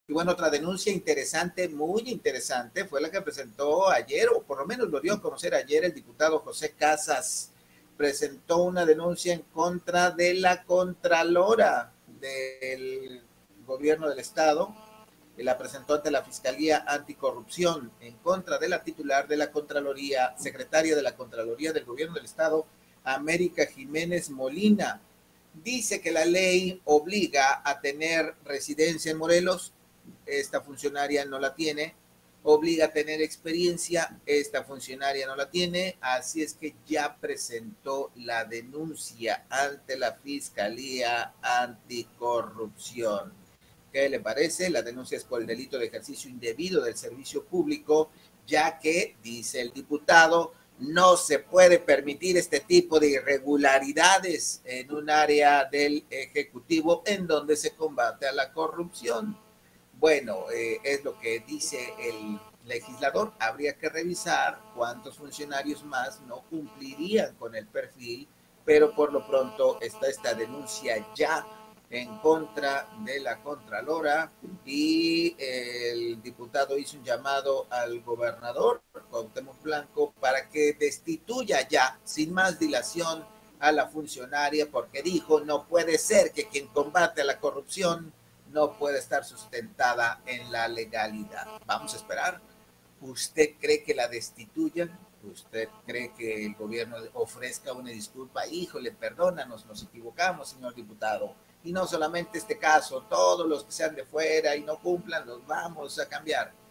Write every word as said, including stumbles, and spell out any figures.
Y bueno, otra denuncia interesante, muy interesante, fue la que presentó ayer, o por lo menos lo dio a conocer ayer el diputado José Casas. Presentó una denuncia en contra de la Contralora del gobierno del Estado, y la presentó ante la Fiscalía Anticorrupción en contra de la titular de la Contraloría, secretaria de la Contraloría del Gobierno del Estado, América Jiménez Molina. Dice que la ley obliga a tener residencia en Morelos, esta funcionaria no la tiene, obliga a tener experiencia, esta funcionaria no la tiene, así es que ya presentó la denuncia ante la Fiscalía Anticorrupción. ¿Qué le parece? La denuncia es por el delito de ejercicio indebido del servicio público, ya que, dice el diputado, no se puede permitir este tipo de irregularidades en un área del Ejecutivo en donde se combate a la corrupción. Bueno, eh, es lo que dice el legislador. Habría que revisar cuántos funcionarios más no cumplirían con el perfil, pero por lo pronto está esta denuncia ya en contra de la Contralora, y el diputado hizo un llamado al gobernador Cuauhtémoc Blanco para que destituya ya, sin más dilación, a la funcionaria, porque dijo, no puede ser que quien combate a la corrupción no puede estar sustentada en la legalidad. Vamos a esperar. ¿Usted cree que la destituyan? ¿Usted cree que el gobierno ofrezca una disculpa? Híjole, perdónanos, nos equivocamos, señor diputado. Y no solamente este caso, todos los que sean de fuera y no cumplan, los vamos a cambiar.